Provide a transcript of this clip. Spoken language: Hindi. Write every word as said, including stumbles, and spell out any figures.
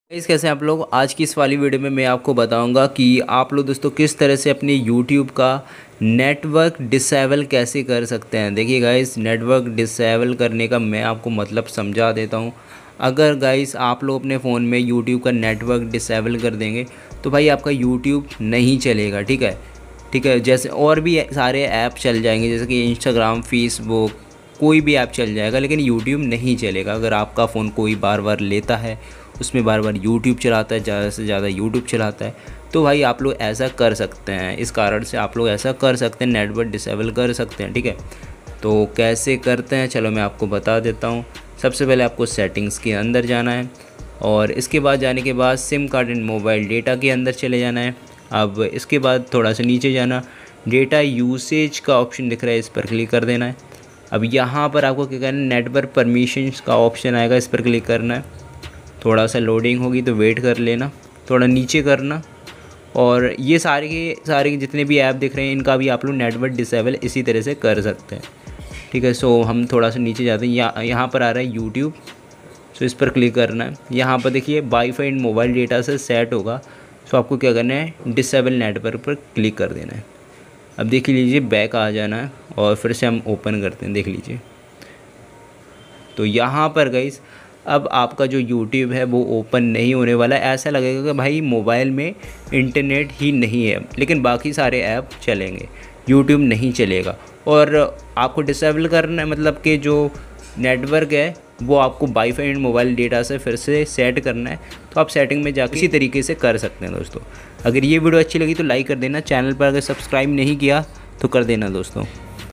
इस कैसे आप लोग आज की इस वाली वीडियो में मैं आपको बताऊंगा कि आप लोग दोस्तों किस तरह से अपने यूट्यूब का नेटवर्क डिसेबल कैसे कर सकते हैं। देखिए गाइस, नेटवर्क डिसेबल करने का मैं आपको मतलब समझा देता हूं। अगर गाइस आप लोग अपने फ़ोन में यूट्यूब का नेटवर्क डिसेबल कर देंगे तो भाई आपका यूट्यूब नहीं चलेगा। ठीक है ठीक है जैसे और भी सारे ऐप चल जाएंगे, जैसे कि इंस्टाग्राम, फेसबुक, कोई भी ऐप चल जाएगा, लेकिन यूट्यूब नहीं चलेगा। अगर आपका फ़ोन कोई बार बार लेता है, उसमें बार बार यूट्यूब चलाता है, ज़्यादा से ज़्यादा यूट्यूब चलाता है, तो भाई आप लोग ऐसा कर सकते हैं। इस कारण से आप लोग ऐसा कर सकते हैं, नेटवर्क डिसेबल कर सकते हैं। ठीक है, तो कैसे करते हैं चलो मैं आपको बता देता हूँ। सबसे पहले आपको सेटिंग्स के अंदर जाना है और इसके बाद जाने के बाद SIM card and mobile data के अंदर चले जाना है। अब इसके बाद थोड़ा सा नीचे जाना, डेटा यूसेज का ऑप्शन दिख रहा है, इस पर क्लिक कर देना है। अब यहाँ पर आपको क्या करना है, नेटवर्क परमिशंस का ऑप्शन आएगा, इस पर क्लिक करना है। थोड़ा सा लोडिंग होगी तो वेट कर लेना, थोड़ा नीचे करना। और ये सारे के सारे जितने भी ऐप दिख रहे हैं इनका भी आप लोग नेटवर्क डिसेबल इसी तरह से कर सकते हैं। ठीक है, सो हम थोड़ा सा नीचे जाते हैं, यहाँ यहाँ पर आ रहा है यूट्यूब, सो इस पर क्लिक करना है। यहाँ पर देखिए वाईफाई एंड मोबाइल डेटा से सेट होगा, सो आपको क्या करना है, डिसेबल नेटवर्क पर क्लिक कर देना है। अब देख लीजिए बैक आ जाना है और फिर से हम ओपन करते हैं, देख लीजिए। तो यहाँ पर गाइस अब आपका जो यूट्यूब है वो ओपन नहीं होने वाला है। ऐसा लगेगा कि भाई मोबाइल में इंटरनेट ही नहीं है, लेकिन बाकी सारे ऐप चलेंगे, यूट्यूब नहीं चलेगा। और आपको डिसेबल करना है, मतलब कि जो नेटवर्क है वो आपको वाईफाई एंड मोबाइल डेटा से फिर से सेट करना है। तो आप सेटिंग में जाकर इसी तरीके से कर सकते हैं दोस्तों। अगर ये वीडियो अच्छी लगी तो लाइक कर देना, चैनल पर अगर सब्सक्राइब नहीं किया तो कर देना दोस्तों।